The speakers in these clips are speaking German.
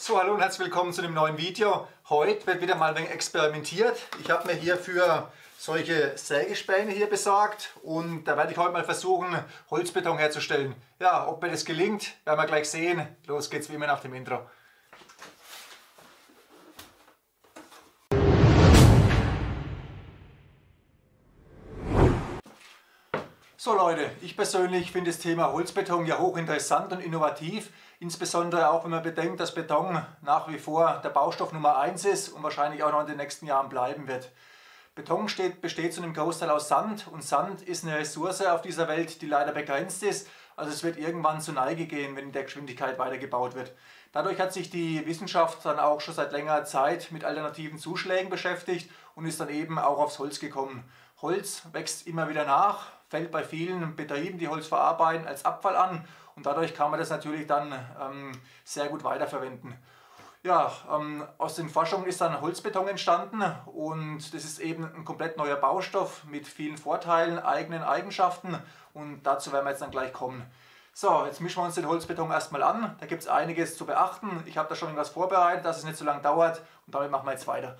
So, hallo und herzlich willkommen zu einem neuen Video. Heute wird wieder mal ein wenig experimentiert. Ich habe mir hierfür solche Sägespäne hier besorgt und da werde ich heute mal versuchen, Holzbeton herzustellen. Ja, ob mir das gelingt, werden wir gleich sehen. Los geht's wie immer nach dem Intro. So Leute, ich persönlich finde das Thema Holzbeton ja hochinteressant und innovativ, insbesondere auch wenn man bedenkt, dass Beton nach wie vor der Baustoff Nummer 1 ist und wahrscheinlich auch noch in den nächsten Jahren bleiben wird. Beton besteht zu einem Großteil aus Sand und Sand ist eine Ressource auf dieser Welt, die leider begrenzt ist, also es wird irgendwann zur Neige gehen, wenn in der Geschwindigkeit weitergebaut wird. Dadurch hat sich die Wissenschaft dann auch schon seit längerer Zeit mit alternativen Zuschlägen beschäftigt und ist dann eben auch aufs Holz gekommen. Holz wächst immer wieder nach, fällt bei vielen Betrieben, die Holz verarbeiten, als Abfall an und dadurch kann man das natürlich dann sehr gut weiterverwenden. Ja, aus den Forschungen ist dann Holzbeton entstanden und das ist eben ein komplett neuer Baustoff mit vielen Vorteilen, eigenen Eigenschaften und dazu werden wir jetzt dann gleich kommen. So, jetzt mischen wir uns den Holzbeton erstmal an, da gibt es einiges zu beachten. Ich habe da schon irgendwas vorbereitet, dass es nicht so lange dauert und damit machen wir jetzt weiter.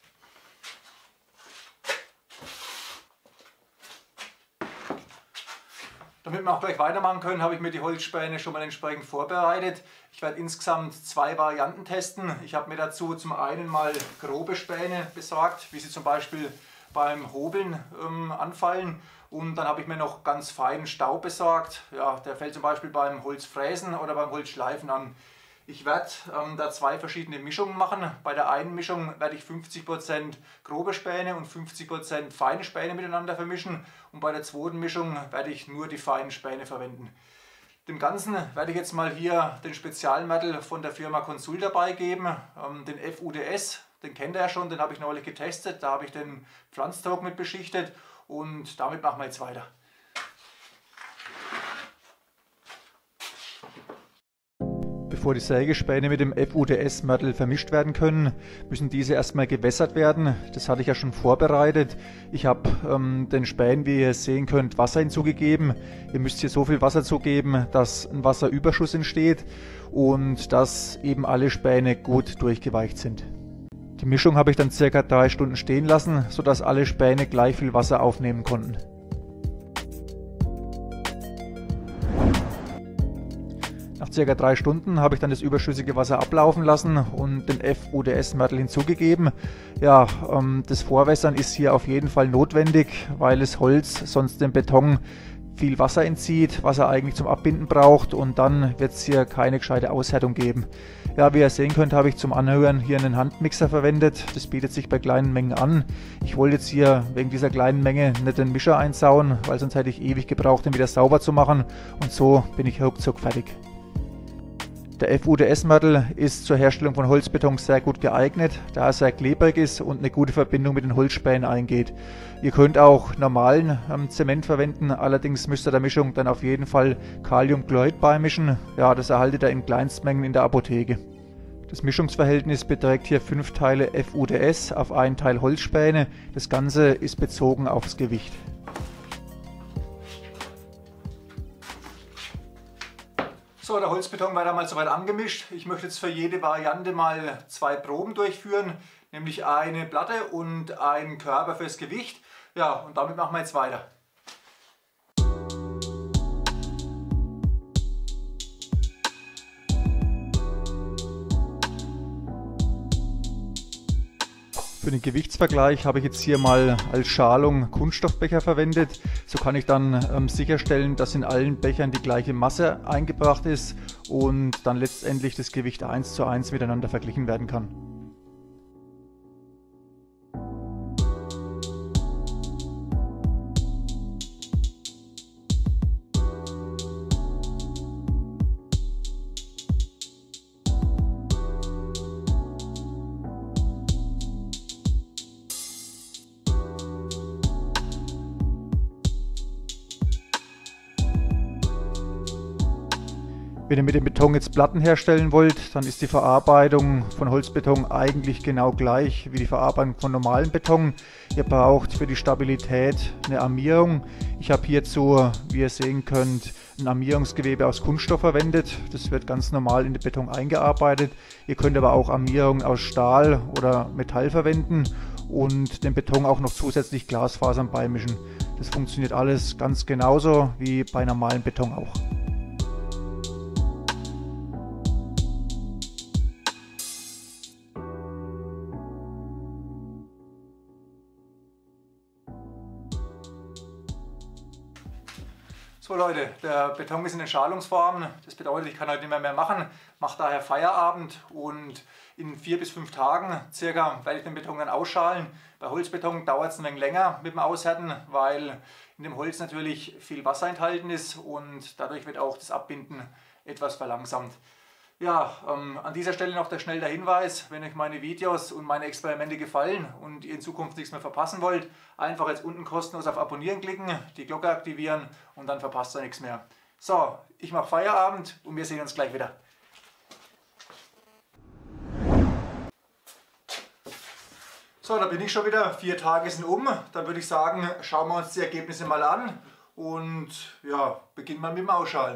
Damit wir auch gleich weitermachen können, habe ich mir die Holzspäne schon mal entsprechend vorbereitet. Ich werde insgesamt 2 Varianten testen. Ich habe mir dazu zum einen mal grobe Späne besorgt, wie sie zum Beispiel beim Hobeln anfallen. Und dann habe ich mir noch ganz feinen Staub besorgt. Ja, der fällt zum Beispiel beim Holzfräsen oder beim Holzschleifen an. Ich werde da 2 verschiedene Mischungen machen. Bei der einen Mischung werde ich 50% grobe Späne und 50% feine Späne miteinander vermischen. Und bei der zweiten Mischung werde ich nur die feinen Späne verwenden. Dem Ganzen werde ich jetzt mal hier den Spezialmörtel von der Firma Consul dabei geben. Den FUDS, den kennt ihr ja schon, den habe ich neulich getestet. Da habe ich den Pflanzdruck mit beschichtet und damit machen wir jetzt weiter. Bevor die Sägespäne mit dem FUDS-Mörtel vermischt werden können, müssen diese erstmal gewässert werden. Das hatte ich ja schon vorbereitet. Ich habe den Spänen, wie ihr sehen könnt, Wasser hinzugegeben. Ihr müsst hier so viel Wasser zugeben, dass ein Wasserüberschuss entsteht und dass eben alle Späne gut durchgeweicht sind. Die Mischung habe ich dann ca. 3 Stunden stehen lassen, sodass alle Späne gleich viel Wasser aufnehmen konnten. Nach ca. 3 Stunden habe ich dann das überschüssige Wasser ablaufen lassen und den FUDS-Mörtel hinzugegeben. Ja, das Vorwässern ist hier auf jeden Fall notwendig, weil das Holz sonst dem Beton viel Wasser entzieht, was er eigentlich zum Abbinden braucht und dann wird es hier keine gescheite Aushärtung geben. Ja, wie ihr sehen könnt, habe ich zum Anhören hier einen Handmixer verwendet. Das bietet sich bei kleinen Mengen an. Ich wollte jetzt hier wegen dieser kleinen Menge nicht den Mischer einsauen, weil sonst hätte ich ewig gebraucht, den wieder sauber zu machen und so bin ich ruckzuck fertig. Der FUDS-Mörtel ist zur Herstellung von Holzbeton sehr gut geeignet, da er sehr klebrig ist und eine gute Verbindung mit den Holzspänen eingeht. Ihr könnt auch normalen Zement verwenden, allerdings müsst ihr der Mischung dann auf jeden Fall Kaliumchlorid beimischen. Ja, das erhaltet ihr in Kleinstmengen in der Apotheke. Das Mischungsverhältnis beträgt hier 5 Teile FUDS auf 1 Teil Holzspäne. Das Ganze ist bezogen aufs Gewicht. So, der Holzbeton war damals soweit angemischt. Ich möchte jetzt für jede Variante mal 2 Proben durchführen, nämlich eine Platte und einen Körper fürs Gewicht. Ja, und damit machen wir jetzt weiter. Für den Gewichtsvergleich habe ich jetzt hier mal als Schalung Kunststoffbecher verwendet. So kann ich dann sicherstellen, dass in allen Bechern die gleiche Masse eingebracht ist und dann letztendlich das Gewicht 1:1 miteinander verglichen werden kann. Wenn ihr mit dem Beton jetzt Platten herstellen wollt, dann ist die Verarbeitung von Holzbeton eigentlich genau gleich wie die Verarbeitung von normalem Beton. Ihr braucht für die Stabilität eine Armierung. Ich habe hierzu, wie ihr sehen könnt, ein Armierungsgewebe aus Kunststoff verwendet. Das wird ganz normal in den Beton eingearbeitet. Ihr könnt aber auch Armierung aus Stahl oder Metall verwenden und dem Beton auch noch zusätzlich Glasfasern beimischen. Das funktioniert alles ganz genauso wie bei normalem Beton auch. So Leute, der Beton ist in den Schalungsformen, das bedeutet, ich kann heute nicht mehr machen, mache daher Feierabend und in 4 bis 5 Tagen circa werde ich den Beton dann ausschalen. Bei Holzbeton dauert es ein wenig länger mit dem Aushärten, weil in dem Holz natürlich viel Wasser enthalten ist und dadurch wird auch das Abbinden etwas verlangsamt. Ja, an dieser Stelle noch schnell der Hinweis, wenn euch meine Videos und meine Experimente gefallen und ihr in Zukunft nichts mehr verpassen wollt, einfach jetzt unten kostenlos auf Abonnieren klicken, die Glocke aktivieren und dann verpasst ihr nichts mehr. So, ich mache Feierabend und wir sehen uns gleich wieder. So, da bin ich schon wieder, 4 Tage sind um, dann würde ich sagen, schauen wir uns die Ergebnisse mal an und ja, beginnen wir mit dem Ausschalen.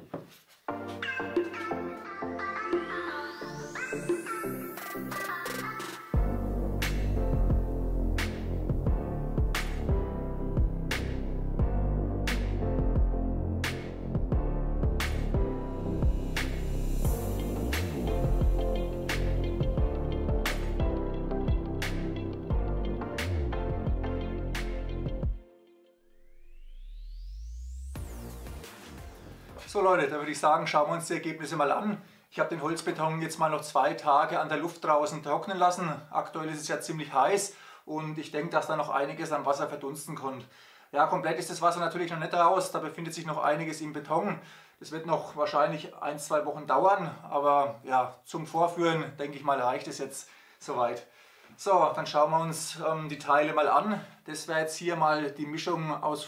So Leute, da würde ich sagen, schauen wir uns die Ergebnisse mal an. Ich habe den Holzbeton jetzt mal noch 2 Tage an der Luft draußen trocknen lassen. Aktuell ist es ja ziemlich heiß und ich denke, dass da noch einiges am Wasser verdunsten kommt. Ja, komplett ist das Wasser natürlich noch nicht raus, da befindet sich noch einiges im Beton. Das wird noch wahrscheinlich 1, 2 Wochen dauern, aber ja, zum Vorführen, denke ich mal, reicht es jetzt soweit. So, dann schauen wir uns die Teile mal an. Das wäre jetzt hier mal die Mischung aus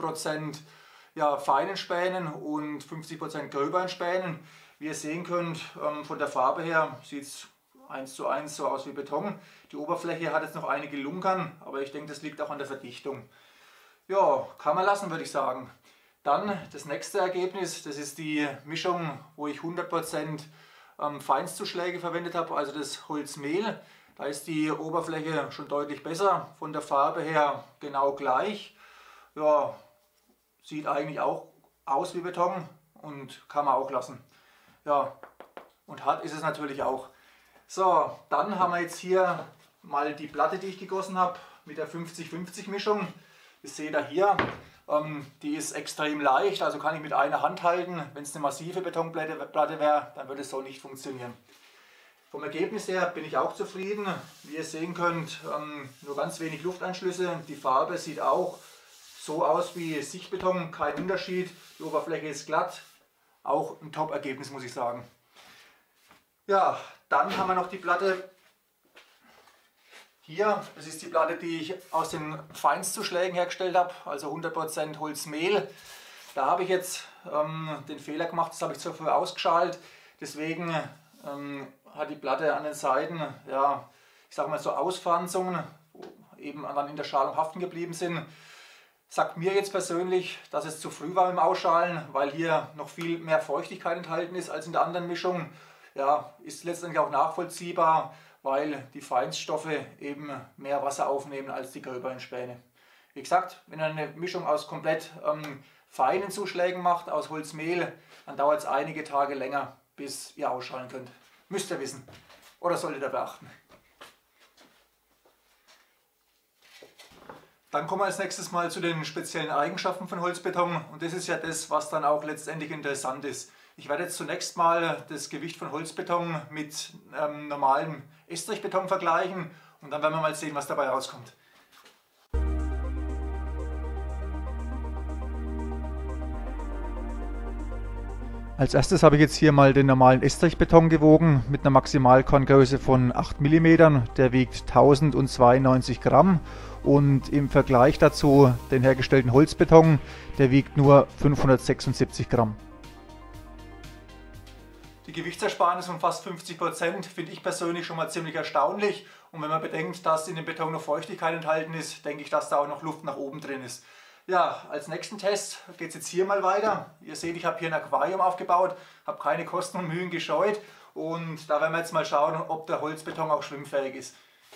50% feinen Spänen und 50% gröberen Spänen. Wie ihr sehen könnt, von der Farbe her sieht es 1:1 so aus wie Beton. Die Oberfläche hat jetzt noch einige Lunkern, aber ich denke, das liegt auch an der Verdichtung. Ja, kann man lassen, würde ich sagen. Dann das nächste Ergebnis, das ist die Mischung, wo ich 100% Feinstzuschläge verwendet habe, also das Holzmehl. Da ist die Oberfläche schon deutlich besser, von der Farbe her genau gleich. Ja, sieht eigentlich auch aus wie Beton und kann man auch lassen. Ja, und hart ist es natürlich auch. So, dann haben wir jetzt hier mal die Platte, die ich gegossen habe, mit der 50-50 Mischung. Ihr seht da hier, die ist extrem leicht, also kann ich mit einer Hand halten. Wenn es eine massive Betonplatte wäre, dann würde es so nicht funktionieren. Vom Ergebnis her bin ich auch zufrieden. Wie ihr sehen könnt, nur ganz wenig Lufteinschlüsse. Die Farbe sieht auch so aus wie Sichtbeton, kein Unterschied. Die Oberfläche ist glatt. Auch ein Top-Ergebnis, muss ich sagen. Ja, dann haben wir noch die Platte hier. Das ist die Platte, die ich aus den Feinstzuschlägen hergestellt habe, also 100% Holzmehl. Da habe ich jetzt den Fehler gemacht, das habe ich zu früh ausgeschalt. Deswegen hat die Platte an den Seiten, ja, ich sage mal so Ausfranzungen, wo eben dann in der Schalung haften geblieben sind. Sagt mir jetzt persönlich, dass es zu früh war im Ausschalen, weil hier noch viel mehr Feuchtigkeit enthalten ist als in der anderen Mischung. Ja, ist letztendlich auch nachvollziehbar, weil die Feinststoffe eben mehr Wasser aufnehmen als die gröberen Späne. Wie gesagt, wenn ihr eine Mischung aus komplett feinen Zuschlägen macht, aus Holzmehl, dann dauert es einige Tage länger, bis ihr ausschalen könnt. Müsst ihr wissen oder solltet ihr beachten. Dann kommen wir als nächstes mal zu den speziellen Eigenschaften von Holzbeton und das ist ja das, was dann auch letztendlich interessant ist. Ich werde jetzt zunächst mal das Gewicht von Holzbeton mit normalem Estrichbeton vergleichen und dann werden wir mal sehen, was dabei rauskommt. Als erstes habe ich jetzt hier mal den normalen Estrichbeton gewogen mit einer Maximalkorngröße von 8 mm. Der wiegt 1092 Gramm und im Vergleich dazu den hergestellten Holzbeton, der wiegt nur 576 Gramm. Die Gewichtsersparnis von fast 50% finde ich persönlich schon mal ziemlich erstaunlich. Und wenn man bedenkt, dass in dem Beton noch Feuchtigkeit enthalten ist, denke ich, dass da auch noch Luft nach oben drin ist. Ja, als nächsten Test geht es jetzt hier mal weiter. Ihr seht, ich habe hier ein Aquarium aufgebaut, habe keine Kosten und Mühen gescheut. Und da werden wir jetzt mal schauen, ob der Holzbeton auch schwimmfähig ist.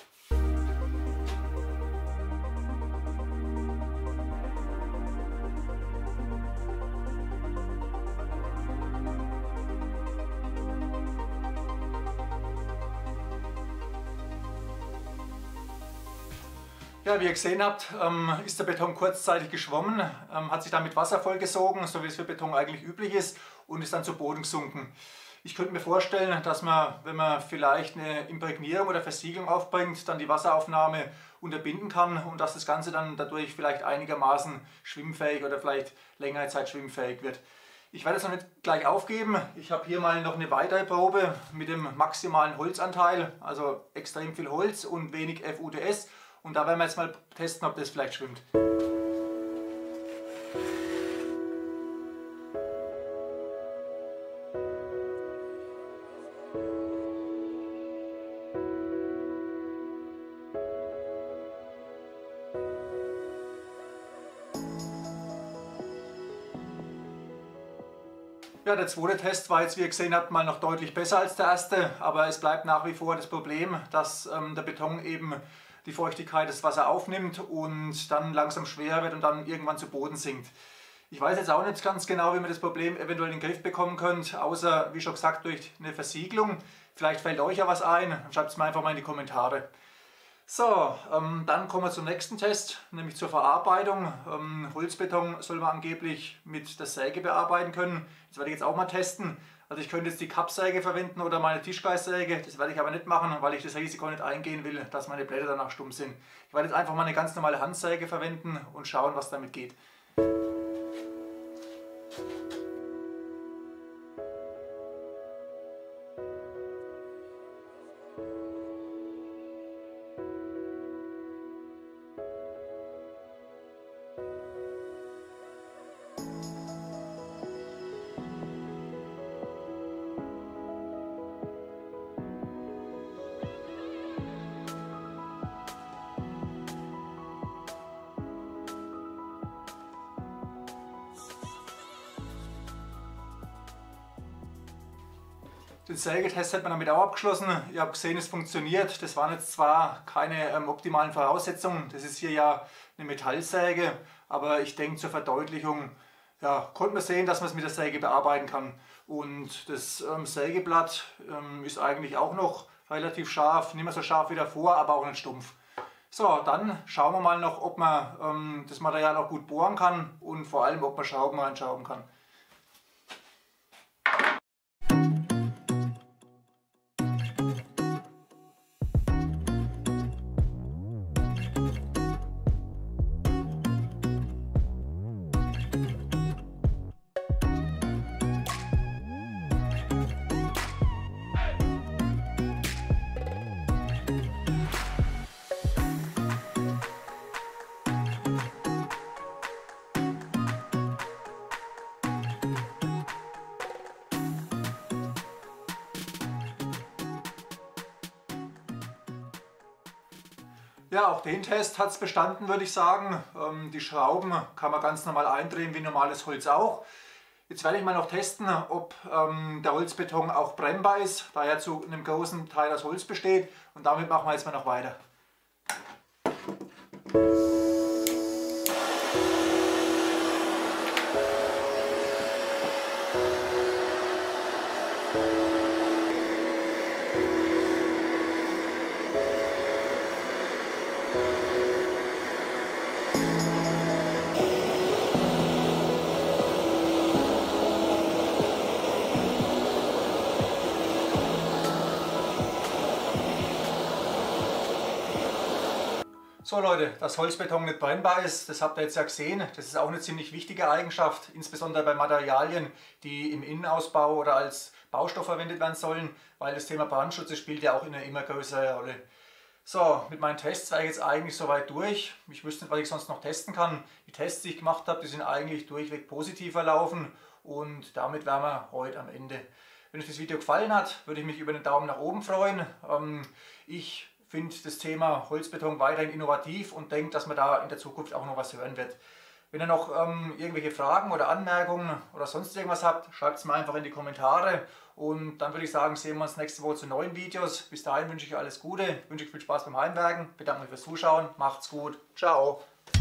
Ja, wie ihr gesehen habt, ist der Beton kurzzeitig geschwommen, hat sich dann mit Wasser vollgesogen, so wie es für Beton eigentlich üblich ist, und ist dann zu Boden gesunken. Ich könnte mir vorstellen, dass man, wenn man vielleicht eine Imprägnierung oder Versiegelung aufbringt, dann die Wasseraufnahme unterbinden kann und dass das Ganze dann dadurch vielleicht einigermaßen schwimmfähig oder vielleicht längere Zeit schwimmfähig wird. Ich werde es noch nicht gleich aufgeben. Ich habe hier mal noch eine weitere Probe mit dem maximalen Holzanteil, also extrem viel Holz und wenig FUDS. Und da werden wir jetzt mal testen, ob das vielleicht schwimmt. Ja, der zweite Test war jetzt, wie ihr gesehen habt, mal noch deutlich besser als der erste, aber es bleibt nach wie vor das Problem, dass der Beton eben die Feuchtigkeit des Wassers aufnimmt und dann langsam schwer wird und dann irgendwann zu Boden sinkt. Ich weiß jetzt auch nicht ganz genau, wie man das Problem eventuell in den Griff bekommen könnt, außer, wie schon gesagt, durch eine Versiegelung. Vielleicht fällt euch ja was ein, schreibt es mir einfach mal in die Kommentare. So, dann kommen wir zum nächsten Test, nämlich zur Verarbeitung. Holzbeton soll man angeblich mit der Säge bearbeiten können. Das werde ich jetzt auch mal testen. Also ich könnte jetzt die Kappsäge verwenden oder meine Tischgeistsäge. Das werde ich aber nicht machen, weil ich das Risiko nicht eingehen will, dass meine Blätter danach stumm sind. Ich werde jetzt einfach mal eine ganz normale Handsäge verwenden und schauen, was damit geht. Den Sägetest hat man damit auch abgeschlossen. Ihr habt gesehen, es funktioniert. Das waren jetzt zwar keine optimalen Voraussetzungen. Das ist hier ja eine Metallsäge, aber ich denke, zur Verdeutlichung konnte man sehen, dass man es mit der Säge bearbeiten kann. Und das Sägeblatt ist eigentlich auch noch relativ scharf, nicht mehr so scharf wie davor, aber auch nicht stumpf. So, dann schauen wir mal noch, ob man das Material auch gut bohren kann und vor allem, ob man Schrauben reinschrauben kann. Ja, auch den Test hat es bestanden, würde ich sagen. Die Schrauben kann man ganz normal eindrehen, wie normales Holz auch. Jetzt werde ich mal noch testen, ob der Holzbeton auch brennbar ist, da er zu einem großen Teil aus Holz besteht. Und damit machen wir jetzt mal noch weiter. So Leute, dass Holzbeton nicht brennbar ist, das habt ihr jetzt ja gesehen. Das ist auch eine ziemlich wichtige Eigenschaft, insbesondere bei Materialien, die im Innenausbau oder als Baustoff verwendet werden sollen, weil das Thema Brandschutz spielt ja auch eine immer größere Rolle. So, mit meinen Tests war ich jetzt eigentlich soweit durch. Ich wüsste nicht, was ich sonst noch testen kann. Die Tests, die ich gemacht habe, die sind eigentlich durchweg positiv verlaufen und damit wären wir heute am Ende. Wenn euch das Video gefallen hat, würde ich mich über einen Daumen nach oben freuen. Ich finde das Thema Holzbeton weiterhin innovativ und denke, dass man da in der Zukunft auch noch was hören wird. Wenn ihr noch irgendwelche Fragen oder Anmerkungen oder sonst irgendwas habt, schreibt es mir einfach in die Kommentare. Und dann würde ich sagen, sehen wir uns nächste Woche zu neuen Videos. Bis dahin wünsche ich euch alles Gute, wünsche euch viel Spaß beim Heimwerken, bedanke mich fürs Zuschauen, macht's gut, ciao!